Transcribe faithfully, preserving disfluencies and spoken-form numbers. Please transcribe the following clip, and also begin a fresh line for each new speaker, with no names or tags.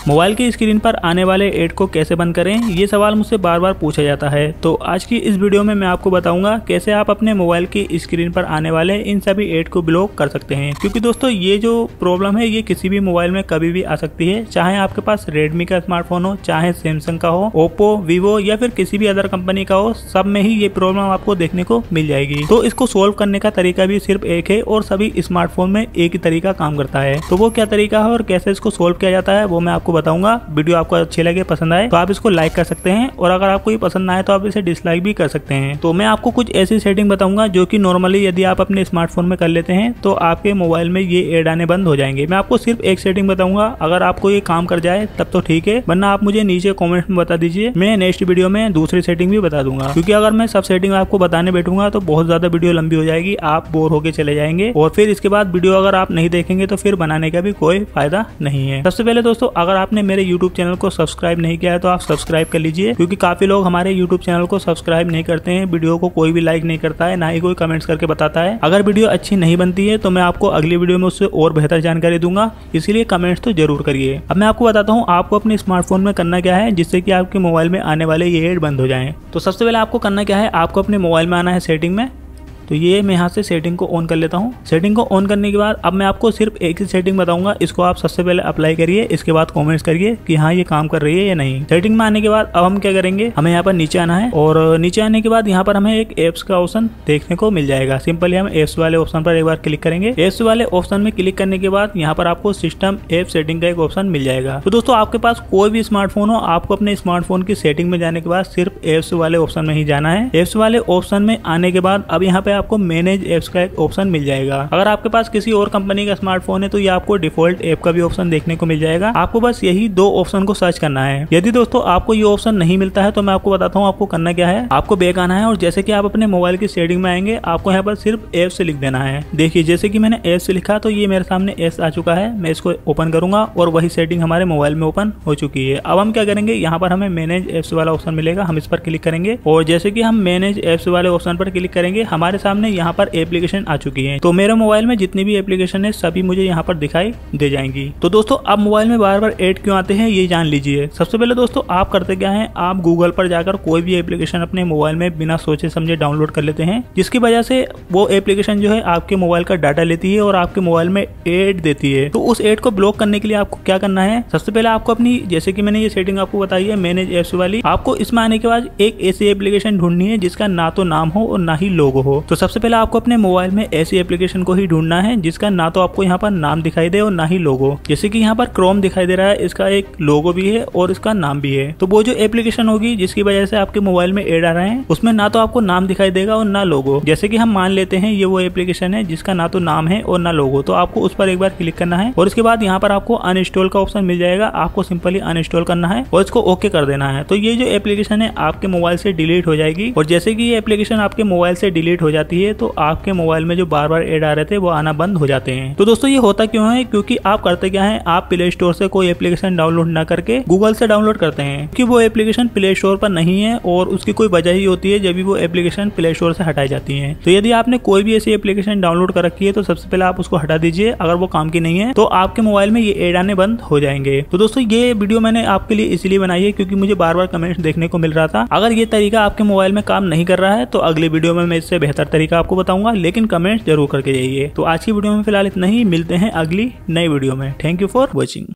Mobile की screen पर आने वाले ऐड को कैसे बंद करें, ये सवाल मुझसे बार बार पूछा जाता है। तो आज की इस वीडियो में मैं आपको बताऊंगा कैसे आप अपने मोबाइल की स्क्रीन पर आने वाले इन सभी ऐड को ब्लॉक कर सकते हैं। क्योंकि दोस्तों ये जो प्रॉब्लम है ये किसी भी मोबाइल में कभी भी आ सकती है, चाहे आपके पास रेडमी का स्मार्टफोन हो, चाहे सैमसंग का हो, ओप्पो, वीवो या फिर किसी भी अदर कंपनी का हो, सब में ही ये प्रॉब्लम आपको देखने को मिल जाएगी। तो इसको सोल्व करने का तरीका भी सिर्फ एक है और सभी स्मार्टफोन में एक ही तरीका काम करता है। तो वो क्या तरीका है और कैसे इसको सोल्व किया जाता है वो मैं आपको बताऊंगा। वीडियो आपको अच्छी लगे, पसंद आए तो आप इसको लाइक कर सकते हैं और अगर आपको ये पसंद ना आए तो आप इसे डिसलाइक भी कर सकते हैं। तो मैं आपको कुछ ऐसी सेटिंग बताऊंगा जो कि नॉर्मली यदि आप अपने स्मार्टफोन में कर लेते हैं तो आपके मोबाइल में ये ऐड आने बंद हो जाएंगे। मैं आपको सिर्फ एक सेटिंग बताऊंगा, अगर आपको ये काम कर जाए तब तो ठीक है, वरना आप मुझे नीचे कॉमेंट में बता दीजिए। मैं नेक्स्ट वीडियो में दूसरी सेटिंग भी बता दूंगा, क्योंकि अगर मैं सब सेटिंग आपको बताने बैठूंगा तो बहुत ज्यादा वीडियो लंबी हो जाएगी, आप बोर होके चले जाएंगे और फिर इसके बाद वीडियो अगर आप नहीं देखेंगे तो फिर बनाने का भी कोई फायदा नहीं है। सबसे पहले दोस्तों, अगर आपने मेरे यूट्यूब चैनल को सब्सक्राइब नहीं किया है तो आप सब्सक्राइब कर लीजिए, क्योंकि काफी लोग हमारे यूट्यूब चैनल को सब्सक्राइब नहीं करते हैं, वीडियो को कोई भी लाइक नहीं करता है, ना ही कोई कमेंट्स करके बताता है। अगर वीडियो अच्छी नहीं बनती है तो मैं आपको अगली वीडियो में उससे और बेहतर जानकारी दूंगा, इसीलिए कमेंट्स तो जरूर करिए। अब मैं आपको बताता हूँ आपको अपने स्मार्टफोन में करना क्या है जिससे कि आपके मोबाइल में आने वाले ये ऐड बंद हो जाएं। तो सबसे पहले आपको करना क्या है, आपको अपने मोबाइल में आना है सेटिंग में। तो ये मैं यहाँ से सेटिंग को ऑन कर लेता हूँ। सेटिंग को ऑन करने के बाद अब मैं आपको सिर्फ एक ही सेटिंग बताऊंगा, इसको आप सबसे पहले अप्लाई करिए, इसके बाद कमेंट्स करिए कि हाँ ये काम कर रही है या नहीं। सेटिंग में आने के बाद अब हम क्या करेंगे, हमें यहाँ पर नीचे आना है और नीचे आने के बाद यहाँ पर हमें एक एप्स का ऑप्शन देखने को मिल जाएगा। सिंपली हम एप्स वाले ऑप्शन पर एक बार क्लिक करेंगे। एप्स वाले ऑप्शन में क्लिक करने के बाद यहाँ पर आपको सिस्टम एप सेटिंग का एक ऑप्शन मिल जाएगा। तो दोस्तों आपके पास कोई भी स्मार्टफोन हो, आपको अपने स्मार्टफोन की सेटिंग में जाने के बाद सिर्फ एप्स वाले ऑप्शन में ही जाना है। एप्स वाले ऑप्शन में आने के बाद अब यहाँ पे आपको मैनेज का एक ऑप्शन मिल जाएगा। अगर आपके पास किसी और कंपनी का स्मार्टफोन है तो ये आपको डिफॉल्ट ऐप का भी ऑप्शन देखने को मिल जाएगा। आपको बस यही दो ऑप्शन को सर्च करना है। यदि दोस्तों आपको ये ऑप्शन नहीं मिलता है तो मैं आपको बताता हूँ आपको करना क्या है। आपको बैक आना है और जैसे कि आप अपने मोबाइल की सेटिंग में आएंगे आपको यहाँ पर सिर्फ ऐप से लिख देना है। देखिए जैसे कि मैंने ऐप से लिखा तो ये मेरे सामने ऐप आ चुका है। मैं इसको ओपन करूंगा और वही सेटिंग हमारे मोबाइल में ओपन हो चुकी है। अब हम क्या करेंगे, यहाँ पर हमें मैनेज एप्स वाला ऑप्शन मिलेगा, हम इस पर क्लिक करेंगे और जैसे कि हम मैनेज एप्स वाले ऑप्शन पर क्लिक करेंगे हमारे सामने यहाँ पर एप्लीकेशन आ चुकी है। तो मेरे मोबाइल में जितनी भी एप्लीकेशन है सभी मुझे यहाँ पर दिखाई दे जाएंगी। तो दोस्तों अब मोबाइल में बार बार ऐड क्यों आते हैं ये जान लीजिए। सबसे पहले दोस्तों आप करते क्या हैं, आप गूगल पर जाकर कोई भी एप्लीकेशन अपने मोबाइल में बिना सोचे समझे डाउनलोड कर लेते हैं, जिसकी वजह से वो एप्लीकेशन जो है आपके मोबाइल का डाटा लेती है और आपके मोबाइल में ऐड देती है। तो उस ऐड को ब्लॉक करने के लिए आपको क्या करना है, सबसे पहले आपको अपनी, जैसे कि मैंने ये सेटिंग आपको बताई है मैनेज एप्स वाली, आपको इसमें आने के बाद एक ऐसी एप्लीकेशन ढूंढनी है जिसका ना तो नाम हो और ना ही लोगो हो। तो सबसे पहले आपको अपने मोबाइल में ऐसी एप्लीकेशन को ही ढूंढना है जिसका ना तो आपको यहाँ पर नाम दिखाई दे और ना ही लोगो। जैसे कि यहाँ पर क्रोम दिखाई दे रहा है, इसका एक लोगो भी है और इसका नाम भी है। तो वो जो एप्लीकेशन होगी जिसकी वजह से आपके मोबाइल में ऐड आ रहे हैं उसमें ना तो आपको नाम दिखाई देगा और ना लोगो। जैसे कि हम मान लेते हैं ये वो एप्लीकेशन है जिसका ना तो नाम है और ना लोगो, तो आपको उस पर एक बार क्लिक करना है और उसके बाद यहाँ पर आपको अनइंस्टॉल का ऑप्शन मिल जाएगा। आपको सिंपली अनइंस्टॉल करना है और इसको ओके कर देना है। तो ये जो एप्लीकेशन है आपके मोबाइल से डिलीट हो जाएगी और जैसे कि ये एप्लीकेशन आपके मोबाइल से डिलीट हो जाती है तो आपके मोबाइल में जो बार बार ऐड आ रहे थे वो आना बंद हो जाते हैं। तो दोस्तों ये होता क्यों है, क्योंकि आप करते क्या है, आप प्ले स्टोर से कोई एप्लीकेशन डाउनलोड ना करके गूगल से डाउनलोड करते हैं, क्योंकि वो एप्लीकेशन प्ले स्टोर पर नहीं है और उसकी कोई वजह ही होती है जब भी वो एप्लीकेशन प्ले स्टोर से हटाई जाती है। तो यदि आपने कोई भी ऐसी एप्लीकेशन डाउनलोड कर रखी है तो सबसे पहले आप उसको हटा दीजिए। अगर वो काम की नहीं है तो आपके मोबाइल में ये ऐड आने बंद हो जाएंगे। तो दोस्तों ये वीडियो मैंने आपके लिए इसलिए बनाई है क्योंकि मुझे बार बार कमेंट्स देखने को मिल रहा था। अगर ये तरीका आपके मोबाइल में काम नहीं कर रहा है तो अगली वीडियो में मैं इससे बेहतर तरीका आपको बताऊंगा, लेकिन कमेंट जरूर करके जाइए। तो आज की वीडियो में फिलहाल इतना ही, मिलते हैं अगली नई वीडियो में। Thank you for watching.